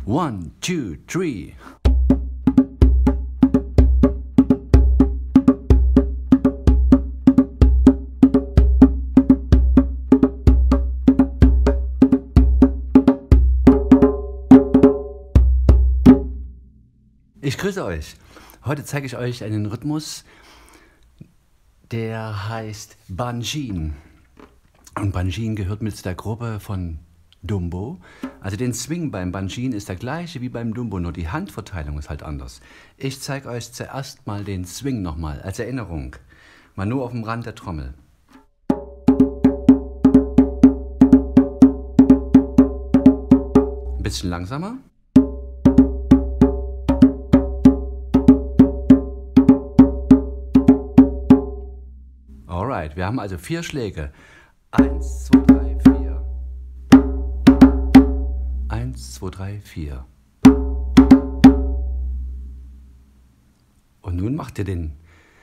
1, 2, 3. Ich grüße euch. Heute zeige ich euch einen Rhythmus, der heißt Banjin. Und Banjin gehört mit der Gruppe von Dumbo. Also den Swing beim Banjin ist der gleiche wie beim Dumbo, nur die Handverteilung ist halt anders. Ich zeige euch zuerst mal den Swing nochmal als Erinnerung. Mal nur auf dem Rand der Trommel. Ein bisschen langsamer. Alright, wir haben also 4 Schläge. 1, 2, 3, 4. 1, 2, 3, 4. Und nun macht ihr den...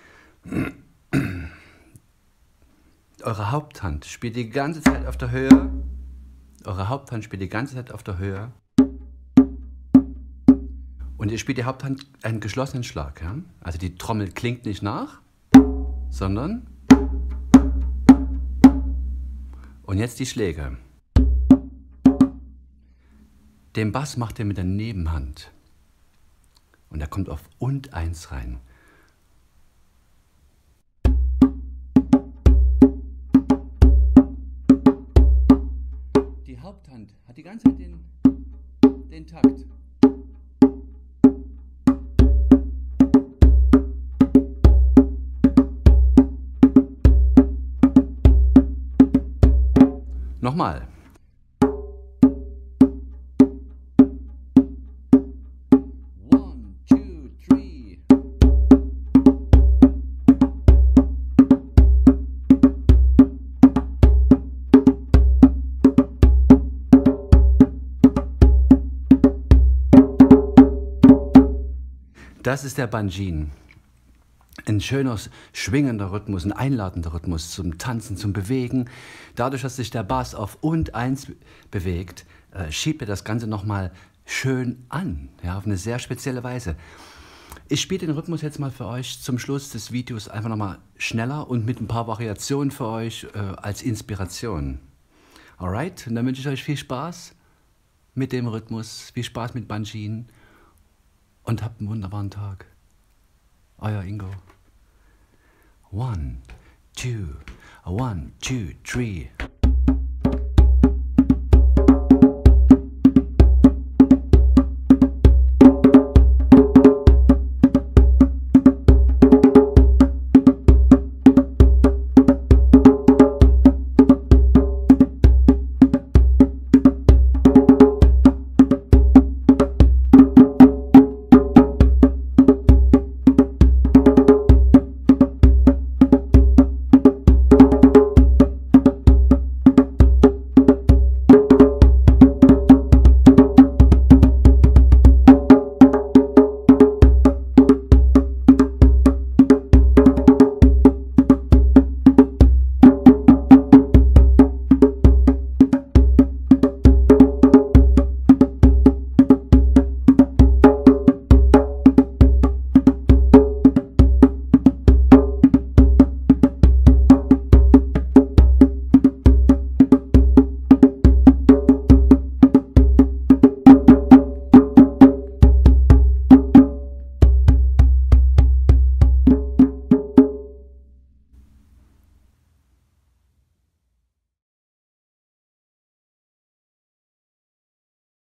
Eure Haupthand spielt die ganze Zeit auf der Höhe. Eure Haupthand spielt die ganze Zeit auf der Höhe. Und ihr spielt die Haupthand einen geschlossenen Schlag. Ja? Also die Trommel klingt nicht nach, sondern... Und jetzt die Schläge. Den Bass macht ihr mit der Nebenhand. Und er kommt auf und 1 rein. Die Haupthand hat die ganze Zeit den Takt. Nochmal. One, two, three. Das ist der Banjin. Ein schöner, schwingender Rhythmus, ein einladender Rhythmus zum Tanzen, zum Bewegen. Dadurch, dass sich der Bass auf und 1 bewegt, schiebt er das Ganze nochmal schön an, ja, auf eine sehr spezielle Weise. Ich spiele den Rhythmus jetzt mal für euch zum Schluss des Videos einfach nochmal schneller und mit ein paar Variationen für euch als Inspiration. Alright, und dann wünsche ich euch viel Spaß mit dem Rhythmus, viel Spaß mit Banjin und habt einen wunderbaren Tag. Euer Ingo. 1, 2, 1, 2, 3.